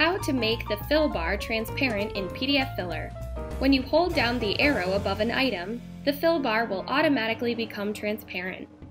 How to make the fill bar transparent in PDFfiller. When you hold down the arrow above an item, the fill bar will automatically become transparent.